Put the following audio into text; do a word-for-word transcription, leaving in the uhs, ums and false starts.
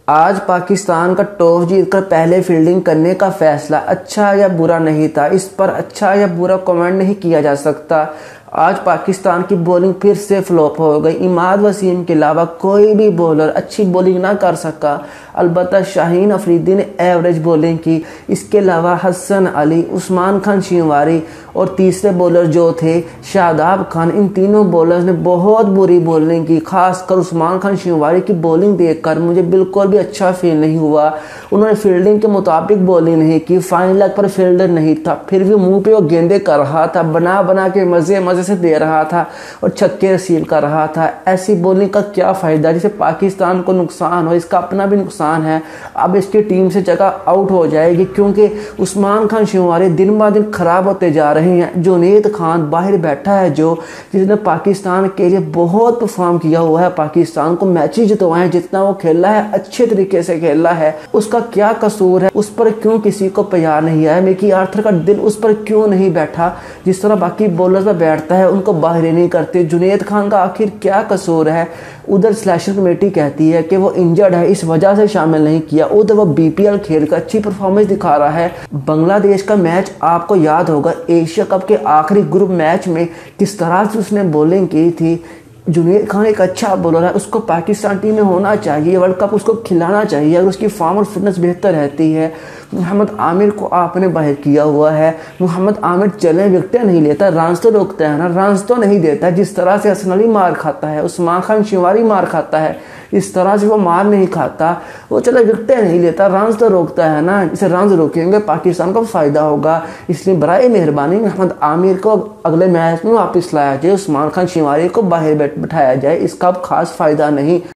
आज पाकिस्तान का टॉस जीतकर पहले फील्डिंग करने का फैसला अच्छा या बुरा नहीं था। इस पर अच्छा या बुरा कमेंट नहीं किया जा सकता। आज पाकिस्तान की बॉलिंग फिर से फ्लॉप हो गई। इमाद वसीम के अलावा कोई भी बॉलर अच्छी बॉलिंग ना कर सका। अलबत्ता शाहीन अफरीदी ने एवरेज बॉलिंग की। इसके अलावा हसन अली, उस्मान खान शिंवारी और तीसरे बॉलर जो थे शादाब खान, इन तीनों बॉलर्स ने बहुत बुरी बॉलिंग की। खासकर उस्मान खान शिंवारी की बॉलिंग देखकर मुझे बिल्कुल भी अच्छा फील नहीं हुआ। उन्होंने फील्डिंग के मुताबिक बॉलिंग नहीं की। फाइन लेग पर फील्डर नहीं था, फिर भी मुंह पे वो गेंदे कर रहा था, बना बना के मजे मजे से दे रहा था और छक्के रिसीव कर रहा था। ऐसी बॉलिंग का क्या फायदा जिसे पाकिस्तान को नुकसान हो, इसका अपना भी नुकसान है। अब इसकी टीम से जगह आउट हो जाएगी क्योंकि उस्मान खान शिंवारी दिन ब दिन खराब होते जा रहे हैं। जुनैद खान बाहर बैठा है जो जिसने पाकिस्तान के लिए बहुत परफॉर्म किया हुआ है, पाकिस्तान को मैचेस जितवाए, जितना वो खेला है अच्छे तरीके से खेला है। उसका क्या कसूर है? उस पर क्यों किसी को प्यार नहीं आया? मिकी आर्थर का दिल उस पर क्यों नहीं बैठा जिस तरह बाकी बॉलर्स पर बैठता है? उनको बाहर नहीं करते। जुनैद खान का आखिर क्या कसूर है? उधर सिलेक्शन कमेटी कहती है कि वो इंजर्ड है, इस वजह से शामिल नहीं किया। उधर वो बीपीएल खेल कर अच्छी परफॉर्मेंस दिखा रहा है। बांग्लादेश का मैच आपको याद होगा, एशिया कप के आखिरी ग्रुप मैच में किस तरह से उसने बॉलिंग की थी। जुनैद खान एक अच्छा बॉलर है, उसको पाकिस्तान टीम में होना चाहिए, वर्ल्ड कप उसको खिलाना चाहिए अगर उसकी फॉर्म और फिटनेस बेहतर रहती है। मोहम्मद आमिर को आपने बाहर किया हुआ है। मोहम्मद आमिर चले विकेटें नहीं लेता, रन्स तो रोकता है ना, रन्स तो नहीं देता। जिस तरह से हसन अली मार खाता है, उस्मान खान शिंवारी मार खाता है, इस तरह से वो मार नहीं खाता। वो चलो विकेटें नहीं लेता, रन्स तो रोकता है ना। इसे रन्स रोकेंगे पाकिस्तान को फ़ायदा होगा। इसलिए बराए मेहरबानी मोहम्मद आमिर को अगले मैच में वापस लाया जाए, उस्मान खान शिंवारी को बाहर बैठाया जाए, इसका अब खास फ़ायदा नहीं।